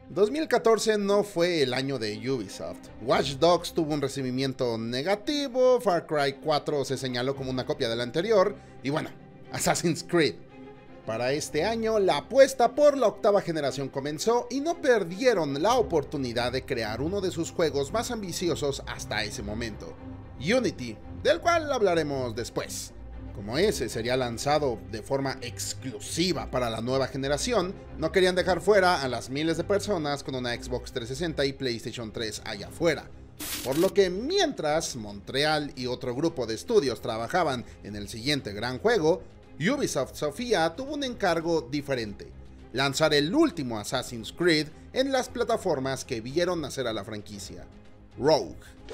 2014 no fue el año de Ubisoft. Watch Dogs tuvo un recibimiento negativo, Far Cry 4 se señaló como una copia del anterior, y bueno, Assassin's Creed. Para este año, la apuesta por la octava generación comenzó y no perdieron la oportunidad de crear uno de sus juegos más ambiciosos hasta ese momento, Unity, del cual hablaremos después. Como ese sería lanzado de forma exclusiva para la nueva generación, no querían dejar fuera a las miles de personas con una Xbox 360 y PlayStation 3 allá afuera. Por lo que mientras Montreal y otro grupo de estudios trabajaban en el siguiente gran juego, Ubisoft Sofía tuvo un encargo diferente: lanzar el último Assassin's Creed en las plataformas que vieron nacer a la franquicia, Rogue.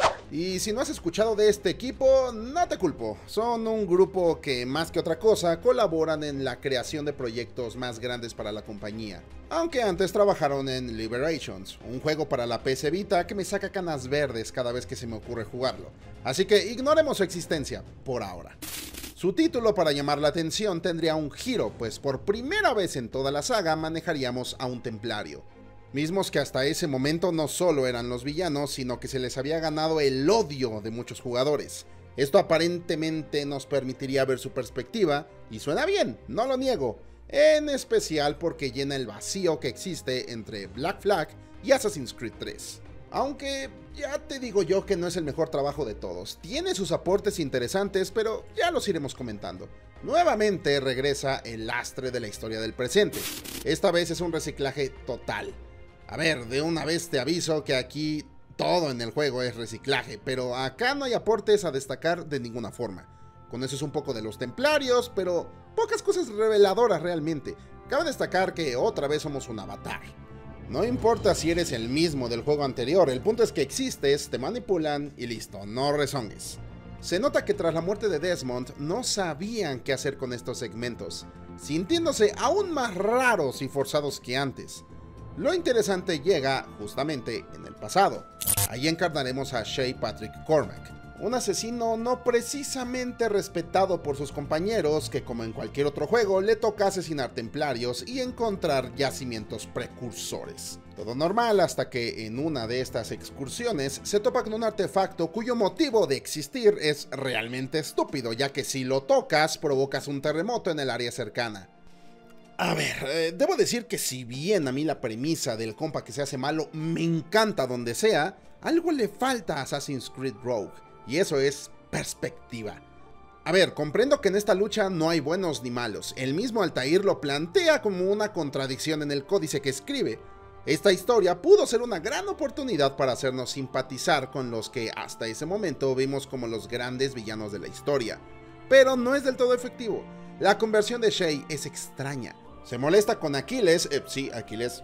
Y si no has escuchado de este equipo, no te culpo, son un grupo que más que otra cosa colaboran en la creación de proyectos más grandes para la compañía. Aunque antes trabajaron en Liberations, un juego para la PS Vita que me saca canas verdes cada vez que se me ocurre jugarlo. Así que ignoremos su existencia por ahora. Su título, para llamar la atención, tendría un giro, pues por primera vez en toda la saga manejaríamos a un templario. Mismos que hasta ese momento no solo eran los villanos, sino que se les había ganado el odio de muchos jugadores. Esto aparentemente nos permitiría ver su perspectiva, y suena bien, no lo niego, en especial porque llena el vacío que existe entre Black Flag y Assassin's Creed 3. Aunque ya te digo yo que no es el mejor trabajo de todos, tiene sus aportes interesantes, pero ya los iremos comentando. Nuevamente regresa el lastre de la historia del presente, esta vez es un reciclaje total. A ver, de una vez te aviso que aquí todo en el juego es reciclaje, pero acá no hay aportes a destacar de ninguna forma. Conoces un poco de los templarios, pero pocas cosas reveladoras realmente. Cabe destacar que otra vez somos un avatar. No importa si eres el mismo del juego anterior, el punto es que existes, te manipulan y listo, no rezongues. Se nota que tras la muerte de Desmond no sabían qué hacer con estos segmentos, sintiéndose aún más raros y forzados que antes. Lo interesante llega justamente en el pasado. Ahí encarnaremos a Shay Patrick Cormac, un asesino no precisamente respetado por sus compañeros que, como en cualquier otro juego, le toca asesinar templarios y encontrar yacimientos precursores. Todo normal hasta que en una de estas excursiones se topa con un artefacto cuyo motivo de existir es realmente estúpido, ya que si lo tocas provocas un terremoto en el área cercana. A ver, debo decir que si bien a mí la premisa del compa que se hace malo me encanta donde sea, algo le falta a Assassin's Creed Rogue, y eso es perspectiva. A ver, comprendo que en esta lucha no hay buenos ni malos, el mismo Altair lo plantea como una contradicción en el códice que escribe. Esta historia pudo ser una gran oportunidad para hacernos simpatizar con los que hasta ese momento vimos como los grandes villanos de la historia, pero no es del todo efectivo. La conversión de Shay es extraña. Se molesta con Aquiles, Aquiles,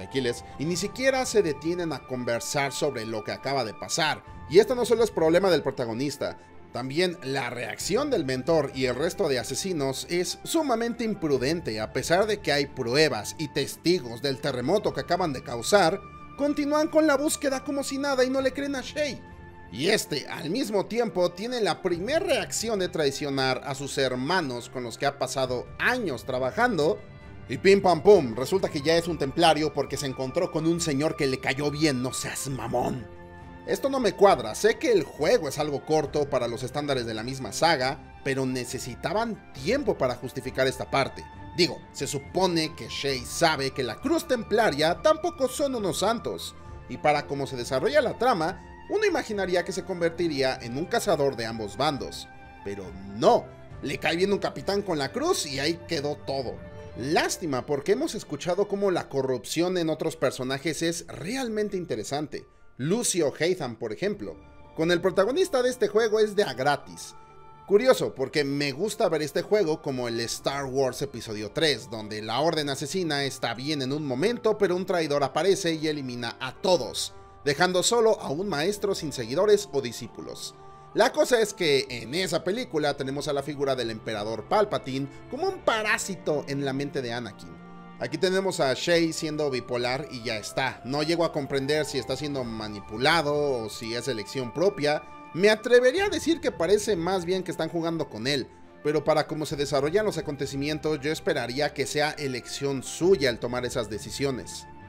y ni siquiera se detienen a conversar sobre lo que acaba de pasar. Y esto no solo es problema del protagonista, también la reacción del mentor y el resto de asesinos es sumamente imprudente. A pesar de que hay pruebas y testigos del terremoto que acaban de causar, continúan con la búsqueda como si nada y no le creen a Shay. Y al mismo tiempo, tiene la primera reacción de traicionar a sus hermanos con los que ha pasado años trabajando. Y pim pam pum, resulta que ya es un templario porque se encontró con un señor que le cayó bien, no seas mamón. Esto no me cuadra, sé que el juego es algo corto para los estándares de la misma saga, pero necesitaban tiempo para justificar esta parte. Digo, se supone que Shay sabe que la Cruz Templaria tampoco son unos santos, y para cómo se desarrolla la trama, uno imaginaría que se convertiría en un cazador de ambos bandos. Pero no, le cae bien un capitán con la cruz y ahí quedó todo. Lástima, porque hemos escuchado cómo la corrupción en otros personajes es realmente interesante. Lucio Haytham, por ejemplo. Con el protagonista de este juego es de a gratis. Curioso, porque me gusta ver este juego como el Star Wars Episodio 3, donde la orden asesina está bien en un momento, pero un traidor aparece y elimina a todos, dejando solo a un maestro sin seguidores o discípulos. La cosa es que en esa película tenemos a la figura del emperador Palpatine como un parásito en la mente de Anakin. Aquí tenemos a Shay siendo bipolar y ya está. No llego a comprender si está siendo manipulado o si es elección propia. Me atrevería a decir que parece más bien que están jugando con él, pero para cómo se desarrollan los acontecimientos yo esperaría que sea elección suya el tomar esas decisiones.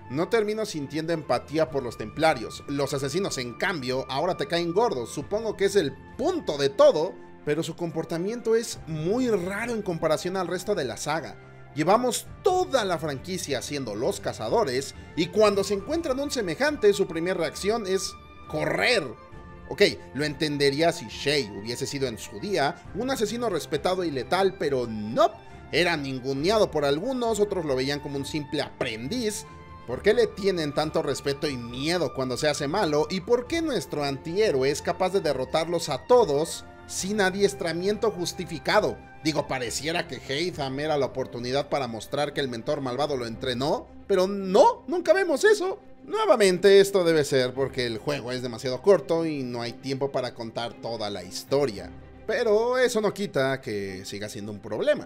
No termino sintiendo empatía por los templarios. Los asesinos, en cambio, ahora te caen gordos. Supongo que es el punto de todo, pero su comportamiento es muy raro en comparación al resto de la saga. Llevamos toda la franquicia siendo los cazadores, y cuando se encuentran un semejante, su primera reacción es correr. Ok, lo entendería si Shay hubiese sido en su día un asesino respetado y letal, pero no. Era ninguneado por algunos, otros lo veían como un simple aprendiz. ¿Por qué le tienen tanto respeto y miedo cuando se hace malo? ¿Y por qué nuestro antihéroe es capaz de derrotarlos a todos sin adiestramiento justificado? Digo, pareciera que Haytham era la oportunidad para mostrar que el mentor malvado lo entrenó, pero no, nunca vemos eso. Nuevamente, esto debe ser porque el juego es demasiado corto y no hay tiempo para contar toda la historia. Pero eso no quita que siga siendo un problema.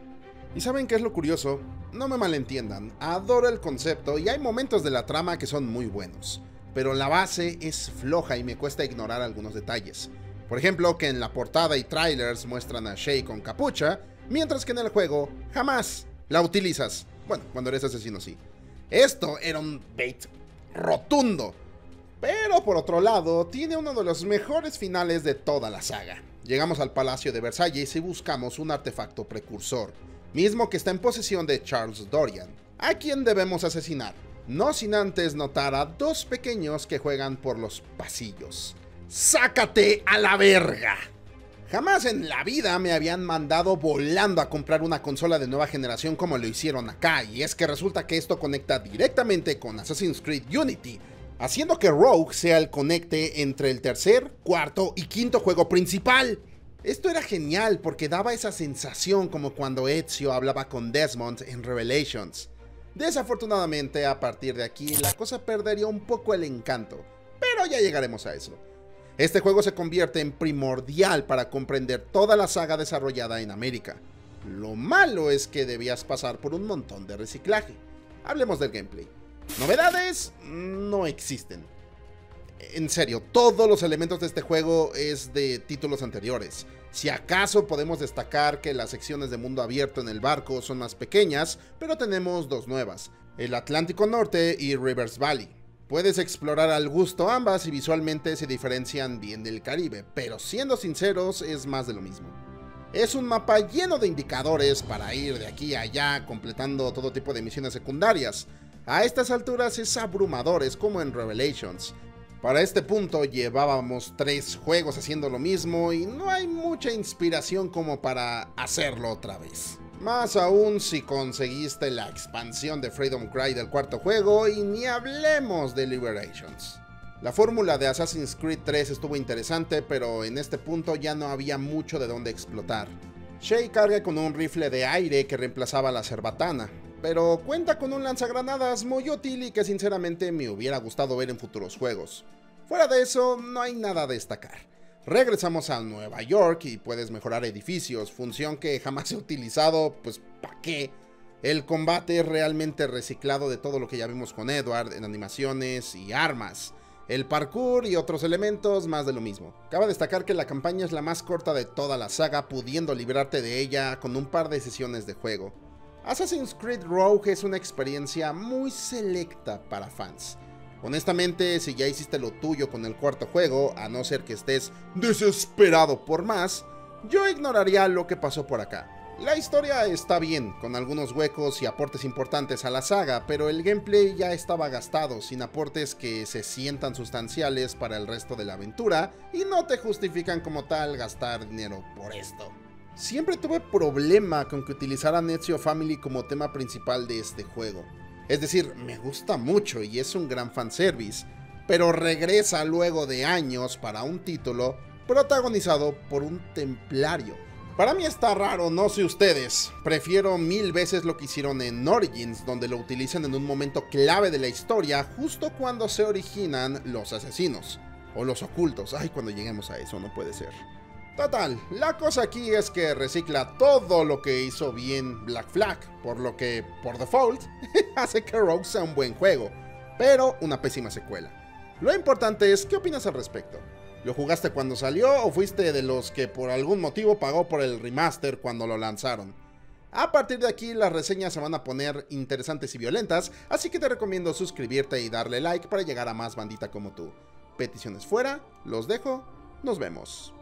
¿Y saben qué es lo curioso? No me malentiendan, adoro el concepto y hay momentos de la trama que son muy buenos, pero la base es floja y me cuesta ignorar algunos detalles. Por ejemplo, que en la portada y trailers muestran a Shay con capucha, mientras que en el juego jamás la utilizas. Bueno, cuando eres asesino sí. Esto era un bait rotundo. Pero por otro lado, tiene uno de los mejores finales de toda la saga. Llegamos al Palacio de Versalles y buscamos un artefacto precursor, mismo que está en posesión de Charles Dorian, a quien debemos asesinar, no sin antes notar a dos pequeños que juegan por los pasillos. ¡Sácate a la verga! Jamás en la vida me habían mandado volando a comprar una consola de nueva generación como lo hicieron acá, y es que resulta que esto conecta directamente con Assassin's Creed Unity, haciendo que Rogue sea el conecte entre el tercer, cuarto y quinto juego principal. Esto era genial porque daba esa sensación como cuando Ezio hablaba con Desmond en Revelations. Desafortunadamente, a partir de aquí, la cosa perdería un poco el encanto, pero ya llegaremos a eso. Este juego se convierte en primordial para comprender toda la saga desarrollada en América. Lo malo es que debías pasar por un montón de reciclaje. Hablemos del gameplay. Novedades no existen. En serio, todos los elementos de este juego es de títulos anteriores. Si acaso podemos destacar que las secciones de mundo abierto en el barco son más pequeñas, pero tenemos dos nuevas, el Atlántico Norte y Rivers Valley. Puedes explorar al gusto ambas y visualmente se diferencian bien del Caribe, pero siendo sinceros es más de lo mismo. Es un mapa lleno de indicadores para ir de aquí a allá completando todo tipo de misiones secundarias. A estas alturas es abrumador, es como en Revelations. Para este punto llevábamos 3 juegos haciendo lo mismo y no hay mucha inspiración como para hacerlo otra vez. Más aún si conseguiste la expansión de Freedom Cry del cuarto juego y ni hablemos de Liberations. La fórmula de Assassin's Creed 3 estuvo interesante, pero en este punto ya no había mucho de dónde explotar. Shay carga con un rifle de aire que reemplazaba la cerbatana, pero cuenta con un lanzagranadas muy útil y que sinceramente me hubiera gustado ver en futuros juegos. Fuera de eso, no hay nada a destacar. Regresamos a Nueva York y puedes mejorar edificios, función que jamás he utilizado, pues ¿para qué? El combate es realmente reciclado de todo lo que ya vimos con Edward en animaciones y armas. El parkour y otros elementos más de lo mismo. Cabe destacar que la campaña es la más corta de toda la saga, pudiendo librarte de ella con un par de sesiones de juego. Assassin's Creed Rogue es una experiencia muy selecta para fans. Honestamente, si ya hiciste lo tuyo con el cuarto juego, a no ser que estés desesperado por más, yo ignoraría lo que pasó por acá. La historia está bien, con algunos huecos y aportes importantes a la saga, pero el gameplay ya estaba gastado, sin aportes que se sientan sustanciales para el resto de la aventura, y no te justifican como tal gastar dinero por esto. Siempre tuve problema con que utilizaran Ezio Family como tema principal de este juego. Es decir, me gusta mucho y es un gran fanservice, pero regresa luego de años para un título protagonizado por un templario. Para mí está raro, no sé ustedes. Prefiero 1000 veces lo que hicieron en Origins, donde lo utilizan en un momento clave de la historia, justo cuando se originan los asesinos. O los ocultos. Ay, cuando lleguemos a eso, no puede ser. Total, la cosa aquí es que recicla todo lo que hizo bien Black Flag, por lo que, por default, hace que Rogue sea un buen juego, pero una pésima secuela. Lo importante es, ¿qué opinas al respecto? ¿Lo jugaste cuando salió o fuiste de los que por algún motivo pagó por el remaster cuando lo lanzaron? A partir de aquí las reseñas se van a poner interesantes y violentas, así que te recomiendo suscribirte y darle like para llegar a más bandita como tú. Peticiones fuera, los dejo, nos vemos.